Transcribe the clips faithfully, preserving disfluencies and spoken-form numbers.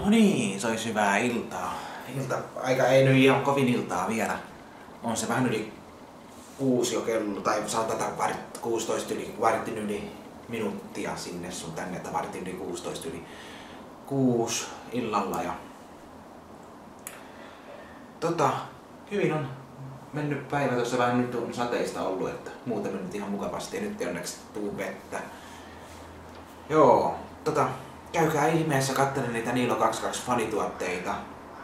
No niin, se olisi hyvää iltaa. Ilta, aika ei nyt ihan kovin iltaa vielä. On se vähän yli kuusi jo kello, tai sanotaan varit, kuusitoista yli, vartin yli minuuttia sinne sun tänne, että vartin yli kuusitoista yli kuusi illalla. Ja tota, hyvin on mennyt päivä, tuossa vähän nyt on sateista ollut, että muuten mennyt ihan mukavasti ja nyt ei onneksi tuu vettä. Joo, tota, käykää ihmeessä katselemaan niitä Niilo kaksikymmentäkaksi fanituotteita,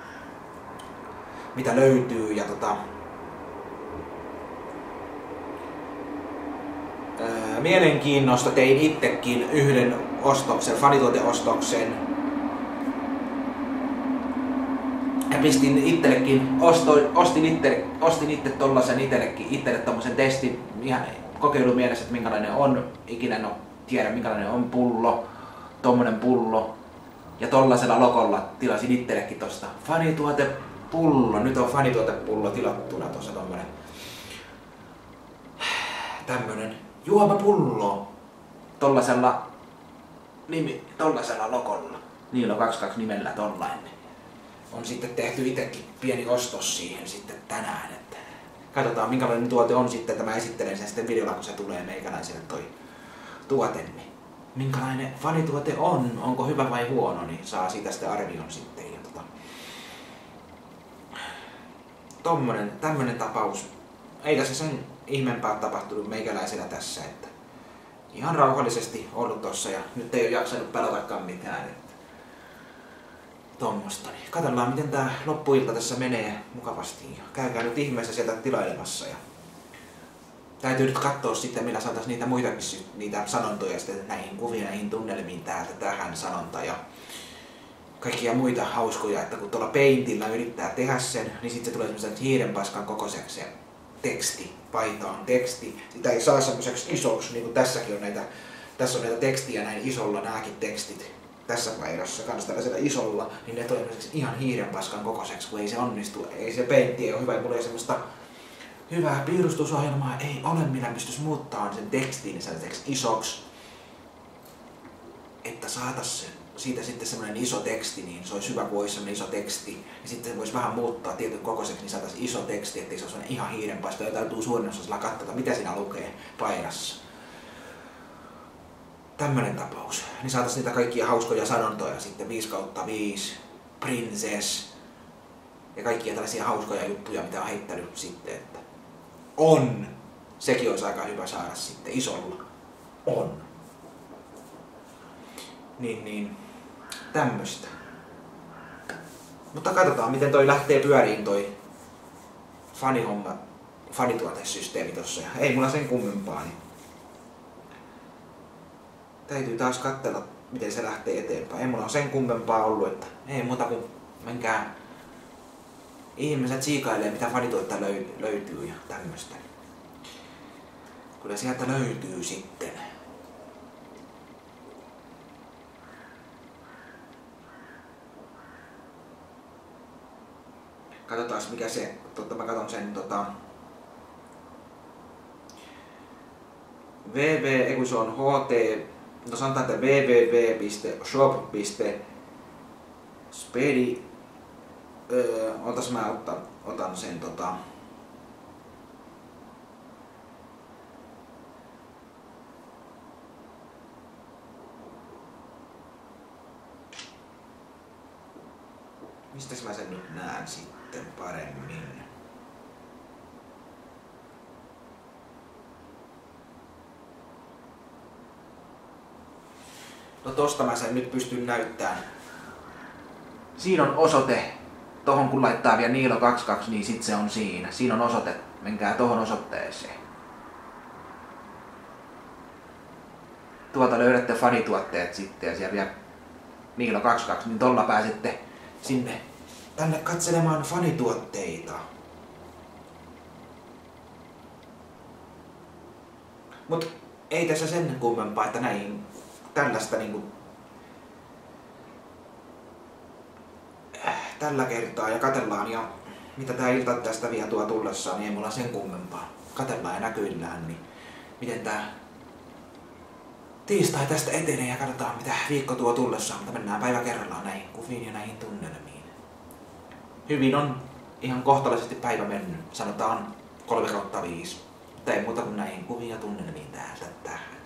mitä löytyy, ja tota, ää, mielenkiinnosta tein itsekin yhden ostoksen, fanituoteostoksen. Ja pistin itsellekin, ostoin, ostin itse, ostin itse tollasen itsellekin, itselle tommosen testin ihan kokeilumielessä, että minkälainen on, ikinä en ole tiedä minkälainen on pullo, tommonen pullo. Ja tollasella logolla tilasin itsellekin tosta fanituotepullo. Nyt on fanituotepullo tilattuna tossa tommonen tämmönen juomapullo. Tollasella nimi, tollasella logolla. Niilo kaksikymmentäkaksi nimellä tollainen. On sitten tehty itekin pieni ostos siihen sitten tänään. Että katsotaan minkälainen tuote on sitten, että mä esittelen sen sitten videolla kun se tulee meikäläiselle toi tuote. Niin minkälainen fanituote on, onko hyvä vai huono, niin saa siitä sitten arvion sitten. Ja tota, tommonen, tämmönen tapaus. Ei tässä sen ihmeempää tapahtunut meikäläisellä tässä, että ihan rauhallisesti ollut tossa ja nyt ei ole jaksanut pelotakaan mitään. Että tommosta. Niin katsellaan miten tää loppuilta tässä menee mukavasti. Ja käykää nyt ihmeessä sieltä tilailemassa. Ja täytyy nyt katsoa sitten, millä saataisiin niitä muitakin niitä sanontoja sitten näihin kuviin, näihin tunnelmiin täältä tähän sanonta ja kaikkia muita hauskoja, että kun tuolla Paintilla yrittää tehdä sen, niin sitten se tulee semmoisen hiirenpaskan kokoiseksi se teksti, paita on teksti. Sitä ei saa semmoiseksi isoksi, niin kuin tässäkin on näitä, tässä on näitä tekstiä näin isolla, nääkin tekstit tässä paidassa, kans tällaisella isolla, niin ne tulee ihan hiirenpaskan kokoiseksi, kun ei se onnistu, ei se Paintti ei ole hyvä, ei mulla ei semmoista hyvää piirustusohjelmaa ei ole, millä pystyisi muuttamaan sen tekstin sellaiseksi isoksi, että saataisiin siitä sitten semmoinen iso teksti, niin se olisi hyvä, kun olisi semmoinen iso teksti. Ja sitten se voisi vähän muuttaa tietyn kokoiseksi, niin saataisiin iso teksti, ettei se ole semmoinen ihan hiirenpaista, jota täytyy suurin osalla katsoa, mitä siinä lukee paidassa. Tämmönen tapaus. Niin saataisiin niitä kaikkia hauskoja sanontoja sitten viisi kautta viisi, princess ja kaikkia tällaisia hauskoja juttuja, mitä on heittänyt sitten, että on. Sekin olisi aika hyvä saada sitten isolla. On. Niin, niin. Tämmöstä. Mutta katsotaan miten toi lähtee pyöriin toi fanihomma, fanituotesysteemi tossa. Ei mulla sen kummempaa. Niin täytyy taas katsella miten se lähtee eteenpäin. Ei mulla on sen kummempaa ollut, että ei muuta kuin menkää ihmiset siikailee mitä fanituotetta löy- löytyy ja tämmöstä. Kyllä sieltä löytyy sitten. Katsotaan mikä se, totta mä katon sen tota www, ei kun se on ht, no sanotaan että www piste shop piste spedi. Öö, otas mä otan, otan sen tota mistäs mä sen nyt näen sitten paremmin? No tosta mä sen nyt pystyn näyttämään. Siinä on osoite. Tohon kun laittaa vielä Niilo kaksikymmentäkaksi, niin sit se on siinä. Siinä on osoite. Menkää tohon osoitteeseen. Tuolta löydätte fanituotteet sitten ja siellä vielä Niilo kaksikymmentäkaksi, niin tolla pääsette sinne tänne katselemaan fanituotteita. Mut ei tässä sen kummempaa, että näin tällaista niinku tällä kertaa ja katellaan ja mitä tää ilta tästä vielä tuo tullessaan, niin ei mulla sen kummempaa. Katellaan ja näkyillään, niin miten tää tiistai tästä etenee ja katsotaan mitä viikko tuo tullessaan, mutta mennään päivä kerrallaan näihin kuviin ja näihin tunnelmiin. Hyvin on ihan kohtalaisesti päivä mennyt, sanotaan kolme kautta viisi. Mutta ei muuta kuin näihin kuviin ja tunnelmiin täältä tähän.